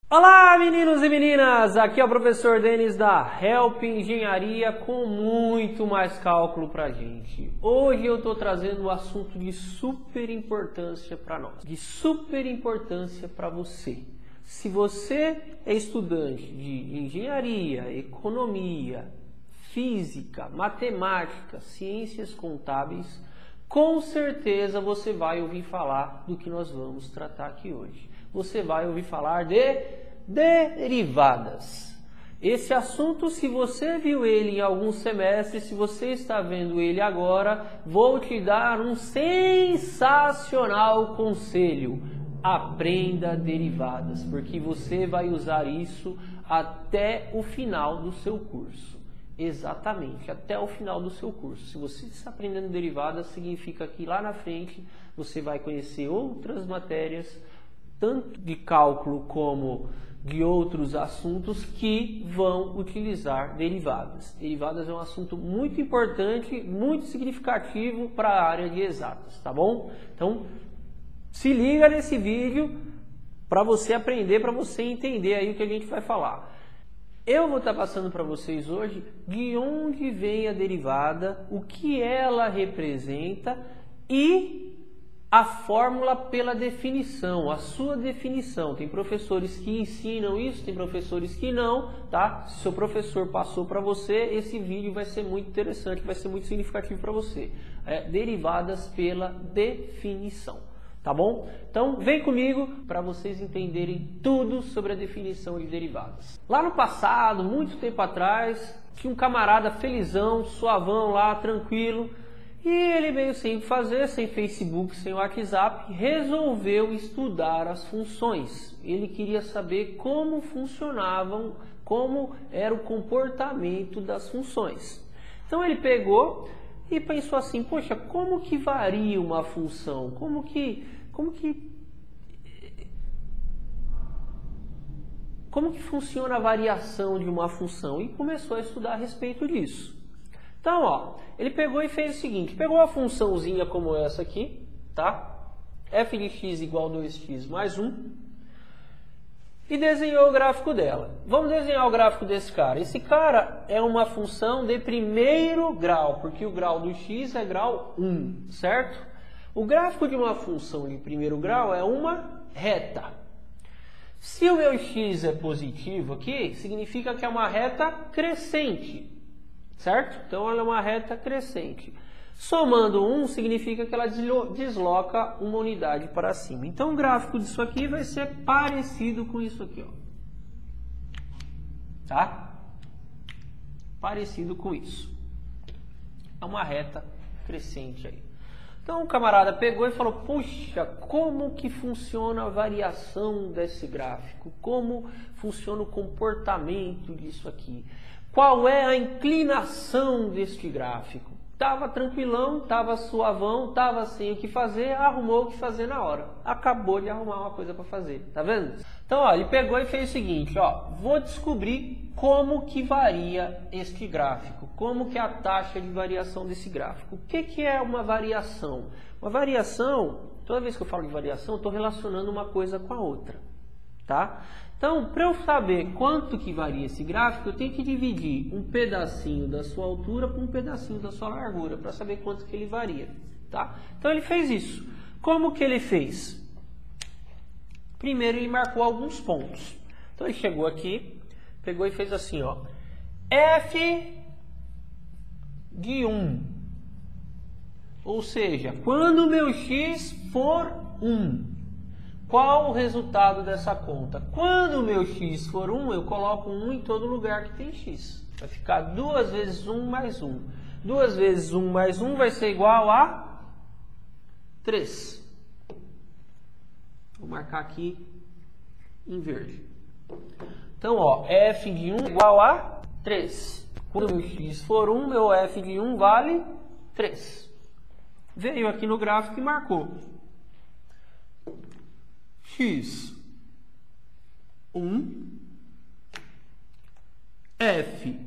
Olá, meninos e meninas! Aqui é o professor Denis da Help Engenharia com muito mais cálculo pra gente. Hoje eu tô trazendo um assunto de super importância para nós, de super importância para você. Se você é estudante de engenharia, economia, física, matemática, ciências contábeis, com certeza você vai ouvir falar do que nós vamos tratar aqui hoje. Você vai ouvir falar de derivadas. Esse assunto, se você viu ele em algum semestre, se você está vendo ele agora, vou te dar um sensacional conselho. Aprenda derivadas, porque você vai usar isso até o final do seu curso. Exatamente, até o final do seu curso. Se você está aprendendo derivadas, significa que lá na frente você vai conhecer outras matérias, tanto de cálculo como de outros assuntos que vão utilizar derivadas. Derivadas é um assunto muito importante, muito significativo para a área de exatas, tá bom? Então, se liga nesse vídeo para você aprender, para você entender aí o que a gente vai falar. Eu vou estar passando para vocês hoje de onde vem a derivada, o que ela representa e a fórmula pela definição, a sua definição. Tem professores que ensinam isso, tem professores que não, tá? Se seu professor passou para você, esse vídeo vai ser muito interessante, vai ser muito significativo para você. Derivadas pela definição, tá bom? Então vem comigo para vocês entenderem tudo sobre a definição de derivadas. Lá no passado, muito tempo atrás, tinha um camarada felizão, suavão lá, tranquilo, e ele meio sem fazer, sem Facebook, sem WhatsApp, resolveu estudar as funções. Ele queria saber como funcionavam, como era o comportamento das funções. Então ele pegou e pensou assim, poxa, como que varia uma função? Como que funciona a variação de uma função? E começou a estudar a respeito disso. Então, ó, ele pegou e fez o seguinte, pegou uma funçãozinha como essa aqui, tá? F de x igual 2x mais 1 e desenhou o gráfico dela. Vamos desenhar o gráfico desse cara. Esse cara é uma função de primeiro grau, porque o grau do x é grau 1, certo? O gráfico de uma função de primeiro grau é uma reta. Se o meu x é positivo aqui, significa que é uma reta crescente. Certo? Então ela é uma reta crescente. Somando 1 significa que ela desloca uma unidade para cima. Então o gráfico disso aqui vai ser parecido com isso aqui, ó. Tá? Parecido com isso. É uma reta crescente aí. Então o camarada pegou e falou, puxa, como que funciona a variação desse gráfico? Como funciona o comportamento disso aqui? Qual é a inclinação deste gráfico? Estava tranquilão, estava suavão, estava sem o que fazer, arrumou o que fazer na hora. Acabou de arrumar uma coisa para fazer, tá vendo? Então, ó, ele pegou e fez o seguinte, ó, vou descobrir como que varia este gráfico, como que é a taxa de variação desse gráfico. O que que é uma variação? Uma variação, toda vez que eu falo de variação, eu estou relacionando uma coisa com a outra, tá? Então, para eu saber quanto que varia esse gráfico, eu tenho que dividir um pedacinho da sua altura por um pedacinho da sua largura, para saber quanto que ele varia, tá? Então, ele fez isso. Como que ele fez? Primeiro, ele marcou alguns pontos. Então, ele chegou aqui, pegou e fez assim, ó. F de 1. Ou seja, quando o meu x for 1. Qual o resultado dessa conta? Quando o meu x for 1, eu coloco 1 em todo lugar que tem x. Vai ficar 2 vezes 1 mais 1. 2 vezes 1 mais 1 vai ser igual a 3. Vou marcar aqui em verde. Então, ó, f de 1 igual a 3. Quando o meu x for 1, meu f de 1 vale 3. Veio aqui no gráfico e marcou. X 1 F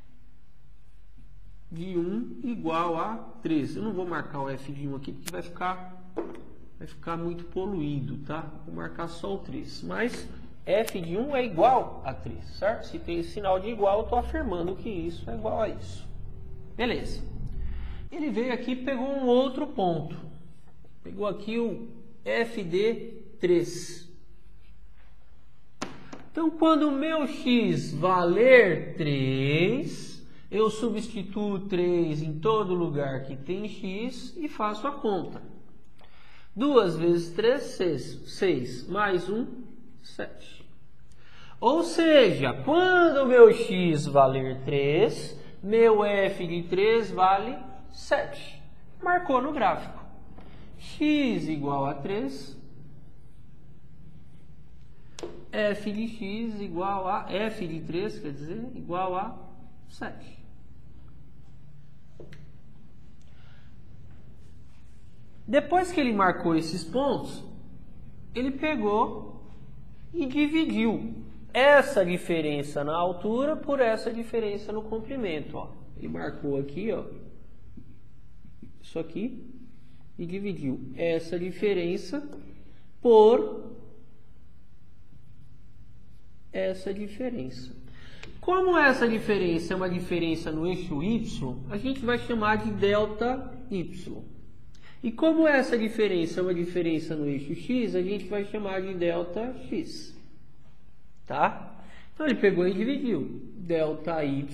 de 1 igual a 3. Eu não vou marcar o F de 1 aqui porque vai ficar muito poluído, tá? Vou marcar só o 3. Mas f de 1 é igual a 3, certo? Se tem esse sinal de igual, eu estou afirmando que isso é igual a isso. Beleza. Ele veio aqui e pegou um outro ponto. Pegou aqui o f de 3. Então, quando o meu x valer 3, eu substituo 3 em todo lugar que tem x e faço a conta. 2 vezes 3, 6. Mais 1, 7. Ou seja, quando o meu x valer 3, meu f de 3 vale 7. Marcou no gráfico. X igual a 3. F de x igual a... F de 3, quer dizer, igual a 7. Depois que ele marcou esses pontos, ele pegou e dividiu essa diferença na altura por essa diferença no comprimento. Ó. Ele marcou aqui, ó, isso aqui, e dividiu essa diferença por essa diferença. Como essa diferença é uma diferença no eixo y, a gente vai chamar de delta y. E como essa diferença é uma diferença no eixo x, a gente vai chamar de delta x. Tá? Então ele pegou e dividiu delta y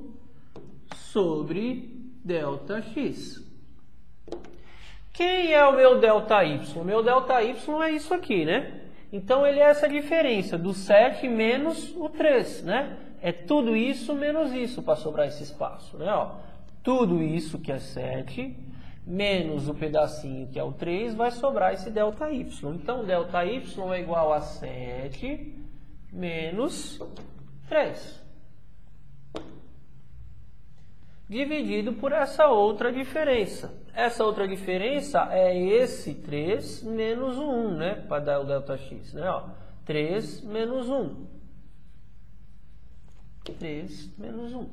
sobre delta x. Quem é o meu delta y? O meu delta y é isso aqui, né? Então ele é essa diferença do 7 menos o 3, né? É tudo isso menos isso para sobrar esse espaço, né? Ó, tudo isso que é 7 menos o pedacinho que é o 3 vai sobrar esse delta y. Então delta y é igual a 7 menos 3. Dividido por essa outra diferença. Essa outra diferença é esse 3 menos o 1, né? Para dar o delta x, né? Ó, 3 menos 1. 3 menos 1.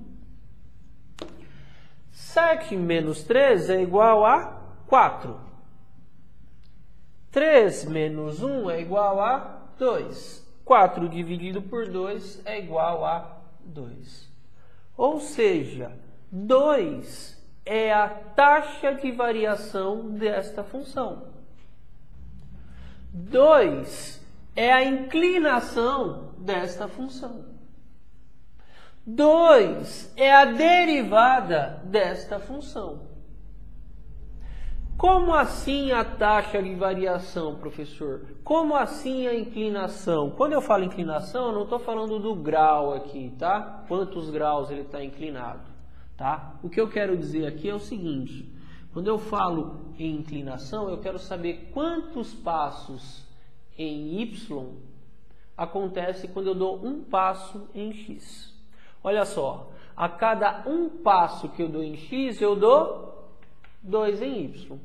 7 menos 3 é igual a 4. 3 menos 1 é igual a 2. 4 dividido por 2 é igual a 2. Ou seja, 2 é a taxa de variação desta função. 2 é a inclinação desta função. 2 é a derivada desta função. Como assim a taxa de variação, professor? Como assim a inclinação? Quando eu falo inclinação, eu não estou falando do grau aqui, tá? Quantos graus ele está inclinado, tá? O que eu quero dizer aqui é o seguinte. Quando eu falo em inclinação, eu quero saber quantos passos em y acontece quando eu dou um passo em x. Olha só, a cada um passo que eu dou em x, eu dou 2 em y.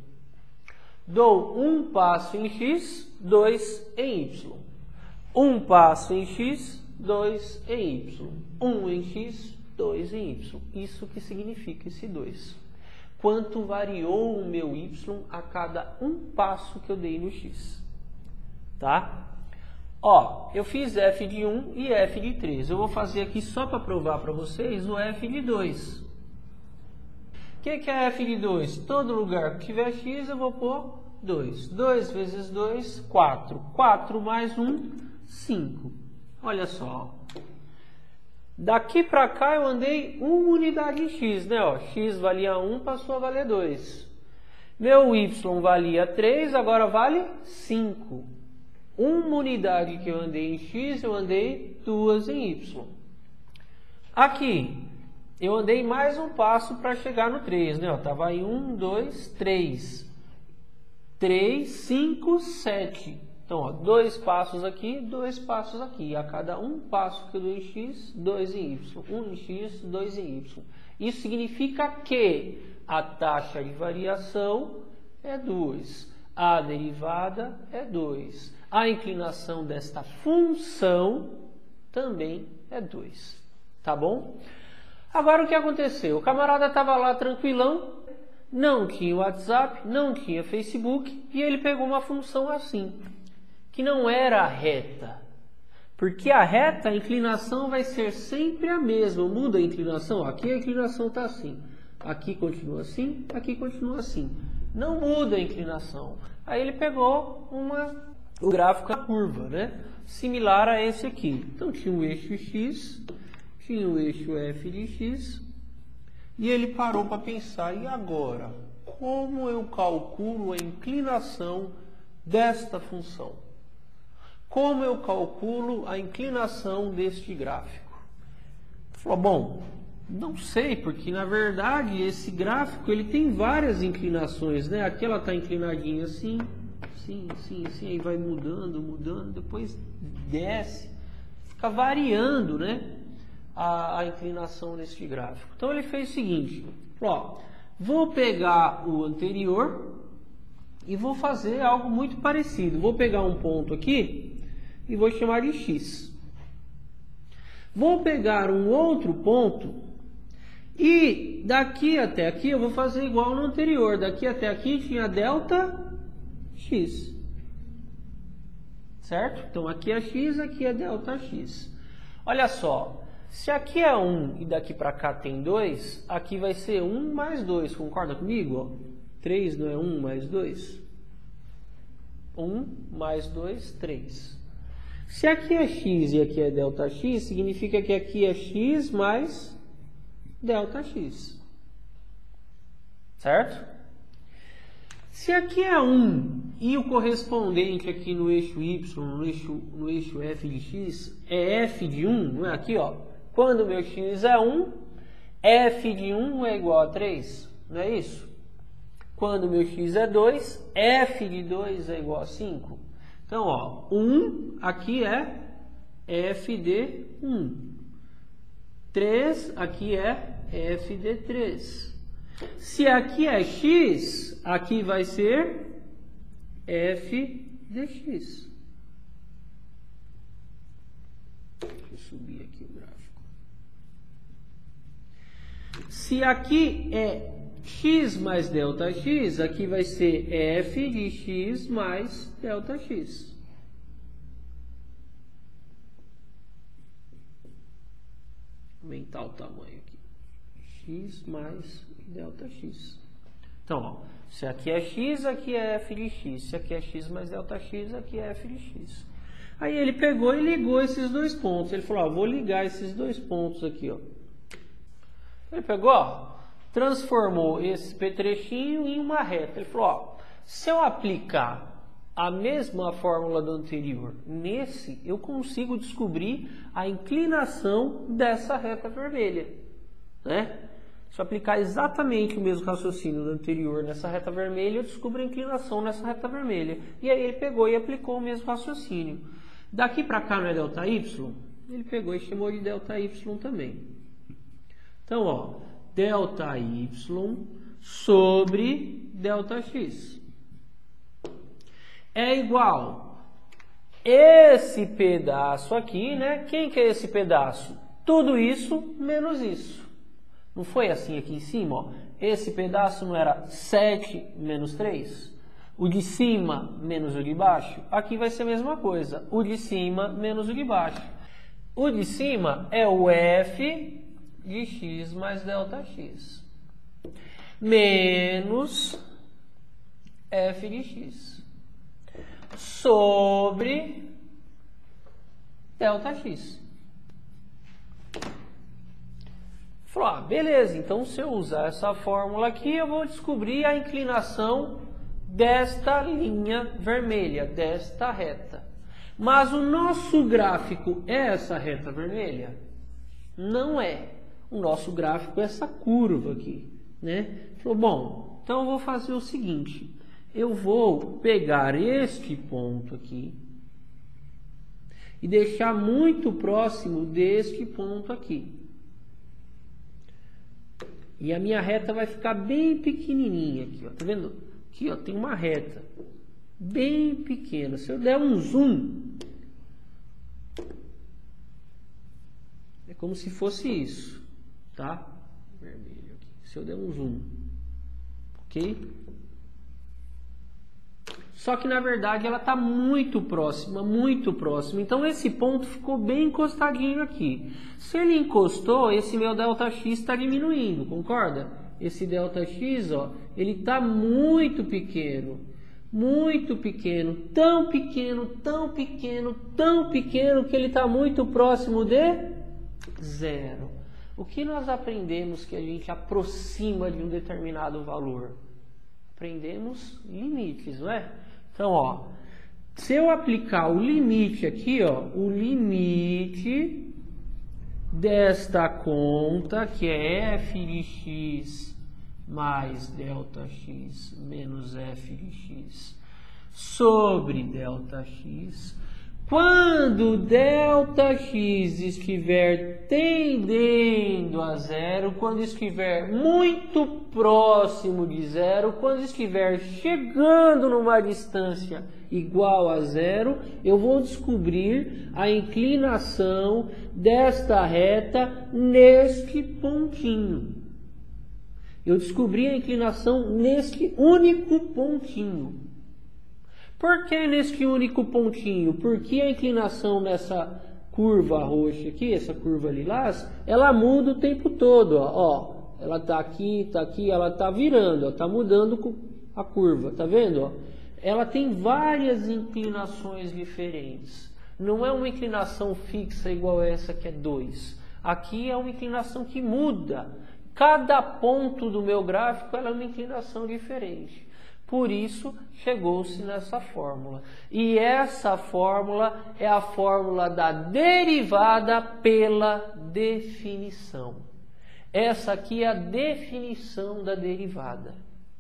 Dou um passo em x, 2 em y. Um passo em x, 2 em y. 1 em x, 2 em y. Isso que significa esse 2. Quanto variou o meu y a cada um passo que eu dei no x. Tá? Ó, eu fiz f de 1 e f de 3. Eu vou fazer aqui só para provar para vocês o f de 2. O que é f de 2? Todo lugar que tiver x eu vou pôr 2. 2 vezes 2, 4. 4 mais 1, 5. Olha só. Daqui para cá eu andei 1 unidade em x, né? Ó, x valia 1, passou a valer 2. Meu y valia 3, agora vale 5. Uma unidade que eu andei em x, eu andei 2 em y. Aqui, eu andei mais um passo para chegar no 3, né? Estava aí 1, 2, 3. 3, 5, 7. Então, ó, 2 passos aqui, 2 passos aqui. A cada um passo que eu dou em x, 2 em y. 1 em x, 2 em y. Isso significa que a taxa de variação é 2. A derivada é 2. A inclinação desta função também é 2. Tá bom? Agora o que aconteceu? O camarada estava lá tranquilão, não tinha WhatsApp, não tinha Facebook, e ele pegou uma função assim, que não era reta. Porque a reta, a inclinação vai ser sempre a mesma. Muda a inclinação. Aqui a inclinação está assim. Aqui continua assim. Aqui continua assim. Não muda a inclinação. Aí ele pegou o gráfico da curva, né? Similar a esse aqui. Então tinha o eixo X, tinha o eixo f de x. E ele parou para pensar, e agora? Como eu calculo a inclinação desta função? Como eu calculo a inclinação deste gráfico? Falou, bom, não sei, porque na verdade esse gráfico ele tem várias inclinações, né? Aqui ela está inclinadinha assim, sim, aí vai mudando, depois desce, fica variando, né? A inclinação neste gráfico. Então ele fez o seguinte, ó, vou pegar o anterior e vou fazer algo muito parecido. Vou pegar um ponto aqui e vou chamar de x. Vou pegar um outro ponto e daqui até aqui eu vou fazer igual no anterior. Daqui até aqui tinha delta x. Certo? Então aqui é x, aqui é delta x. Olha só, se aqui é 1 e daqui para cá tem 2, aqui vai ser 1 mais 2. Concorda comigo? Ó? 3 não é 1 mais 2? 1 mais 2, 3. Se aqui é x e aqui é delta x, significa que aqui é x mais delta x. Certo? Se aqui é 1 e o correspondente aqui no eixo y, no eixo f de x, é f de 1, não é aqui, ó. Quando o meu x é 1, f de 1 é igual a 3, não é isso? Quando o meu x é 2, f de 2 é igual a 5. Então, ó, 1 aqui é f de 1. 3 aqui é f de 3. Se aqui é x, aqui vai ser f de x. Deixa eu subir aqui o gráfico. Se aqui é x mais delta x, aqui vai ser f de x mais delta x. Aumentar o tamanho aqui. X mais delta x. Então, ó, se aqui é x, aqui é f de x. Se aqui é x mais delta x, aqui é f de x. Aí ele pegou e ligou esses dois pontos. Ele falou, ó, vou ligar esses dois pontos aqui, ó. Ele pegou, ó, transformou esse trechinho em uma reta. Ele falou, ó, se eu aplicar a mesma fórmula do anterior nesse, eu consigo descobrir a inclinação dessa reta vermelha, né? Se eu aplicar exatamente o mesmo raciocínio do anterior nessa reta vermelha, eu descubro a inclinação nessa reta vermelha. E aí ele pegou e aplicou o mesmo raciocínio. Daqui para cá não é delta y? Ele pegou e chamou de delta y também. Então, ó, delta y sobre delta x é igual esse pedaço aqui, né? Quem que é esse pedaço? Tudo isso menos isso. Não foi assim aqui em cima, ó? Esse pedaço não era 7 menos 3? O de cima menos o de baixo? Aqui vai ser a mesma coisa. O de cima menos o de baixo. O de cima é o f de x mais delta x. Menos f de x. Sobre delta x. Falou, ah, beleza, então se eu usar essa fórmula aqui, eu vou descobrir a inclinação desta linha vermelha, desta reta. Mas o nosso gráfico é essa reta vermelha? Não é. O nosso gráfico é essa curva aqui, né? Falou, bom, então eu vou fazer o seguinte, eu vou pegar este ponto aqui e deixar muito próximo deste ponto aqui. E a minha reta vai ficar bem pequenininha aqui, ó. Tá vendo? Aqui, ó, tem uma reta bem pequena. Se eu der um zoom, é como se fosse isso, tá? Vermelho aqui. Se eu der um zoom, ok? Só que na verdade ela está muito próxima, muito próxima. Então esse ponto ficou bem encostadinho aqui. Se ele encostou, esse meu ΔX está diminuindo, concorda? Esse ΔX, ó, ele está muito pequeno, tão pequeno, tão pequeno, tão pequeno que ele está muito próximo de zero. O que nós aprendemos que a gente aproxima de um determinado valor? Aprendemos limites, não é? Então, ó, se eu aplicar o limite aqui, ó, o limite desta conta, que é f de x mais ΔX menos f de x sobre ΔX, quando ΔX estiver tendendo a zero, quando estiver muito próximo de zero, quando estiver chegando numa distância igual a zero, eu vou descobrir a inclinação desta reta neste pontinho. Eu descobri a inclinação neste único pontinho. Por que neste único pontinho? Porque a inclinação nessa curva roxa aqui, essa curva lilás, ela muda o tempo todo, ó. Ela tá aqui, ela tá virando, ó, tá mudando a curva, tá vendo, ó? Ela tem várias inclinações diferentes. Não é uma inclinação fixa igual essa que é 2. Aqui é uma inclinação que muda. Cada ponto do meu gráfico ela é uma inclinação diferente. Por isso, chegou-se nessa fórmula. E essa fórmula é a fórmula da derivada pela definição. Essa aqui é a definição da derivada.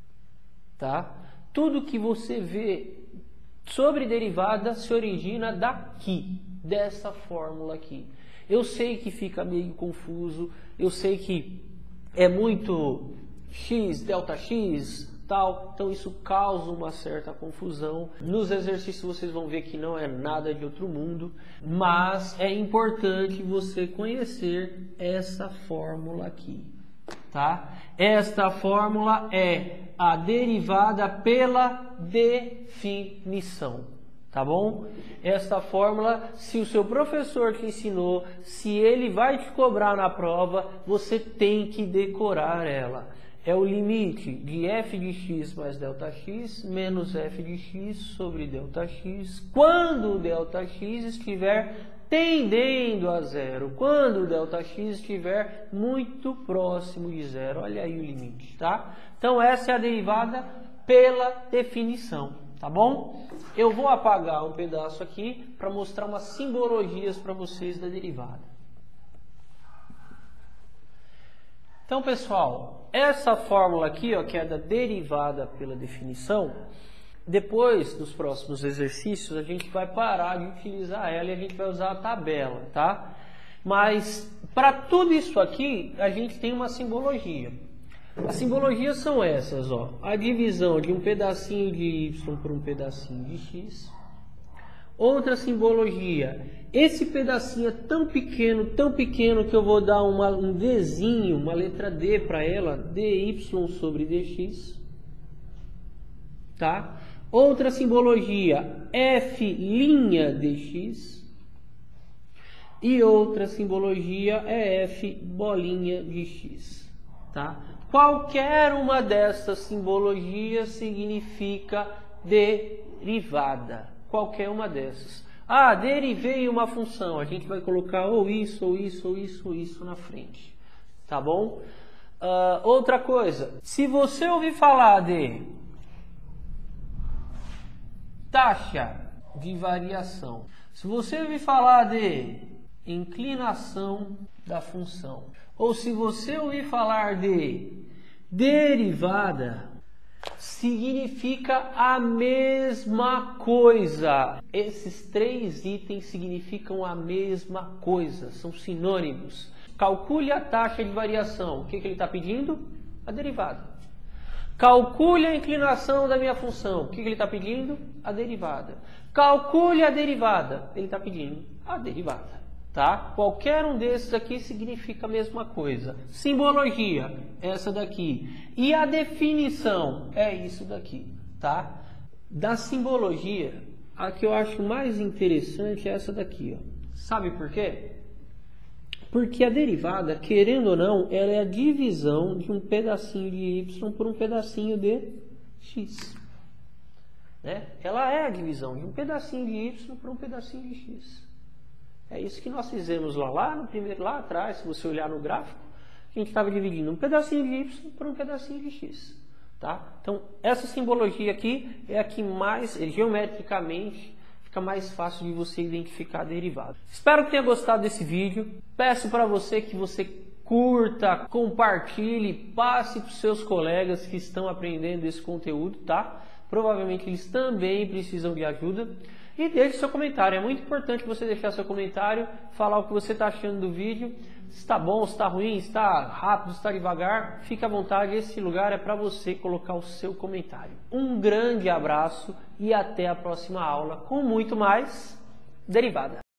Tá? Tudo que você vê sobre derivada se origina daqui, dessa fórmula aqui. Eu sei que fica meio confuso, eu sei que é muito x, ΔX, tal, então isso causa uma certa confusão. Nos exercícios vocês vão ver que não é nada de outro mundo, mas é importante você conhecer essa fórmula aqui, tá? Esta fórmula é a derivada pela definição, tá bom? Esta fórmula, se o seu professor te ensinou, se ele vai te cobrar na prova, você tem que decorar ela. É o limite de f de x mais ΔX menos f de x sobre ΔX quando o ΔX estiver tendendo a zero, quando o ΔX estiver muito próximo de zero. Olha aí o limite, tá? Então essa é a derivada pela definição, tá bom? Eu vou apagar um pedaço aqui para mostrar umas simbologias para vocês da derivada. Então, pessoal, essa fórmula aqui, ó, que é da derivada pela definição, depois, nos próximos exercícios, a gente vai parar de utilizar ela e a gente vai usar a tabela, tá? Mas, para tudo isso aqui, a gente tem uma simbologia. As simbologias são essas, ó. A divisão de um pedacinho de y por um pedacinho de x. Outra simbologia, esse pedacinho é tão pequeno que eu vou dar um Dzinho, uma letra D para ela, dy sobre dx, tá? Outra simbologia, f' dx, e outra simbologia é f bolinha de x, tá? Qualquer uma dessas simbologias significa derivada. Qualquer uma dessas. Ah, derivei uma função. A gente vai colocar ou isso, ou isso, ou isso, ou isso na frente. Tá bom? Outra coisa. Se você ouvir falar de taxa de variação, se você ouvir falar de inclinação da função, ou se você ouvir falar de derivada, significa a mesma coisa. Esses três itens significam a mesma coisa, são sinônimos. Calcule a taxa de variação. O que ele está pedindo? A derivada. Calcule a inclinação da minha função. O que ele está pedindo? A derivada. Calcule a derivada. Ele está pedindo a derivada. Tá? Qualquer um desses aqui significa a mesma coisa. Simbologia, essa daqui. E a definição é isso daqui, tá? Da simbologia, a que eu acho mais interessante é essa daqui, ó. Sabe por quê? Porque a derivada, querendo ou não, ela é a divisão de um pedacinho de y por um pedacinho de x. Né? Ela é a divisão de um pedacinho de y por um pedacinho de x. É isso que nós fizemos lá atrás, se você olhar no gráfico, a gente estava dividindo um pedacinho de y por um pedacinho de x. Tá? Então, essa simbologia aqui é a que mais, geometricamente, fica mais fácil de você identificar a derivada. Espero que tenha gostado desse vídeo. Peço para você que você curta, compartilhe, passe para os seus colegas que estão aprendendo esse conteúdo, tá? Provavelmente eles também precisam de ajuda. E deixe seu comentário. É muito importante você deixar seu comentário, falar o que você está achando do vídeo. Se está bom, se está ruim, se está rápido, se está devagar. Fique à vontade, esse lugar é para você colocar o seu comentário. Um grande abraço e até a próxima aula com muito mais derivada.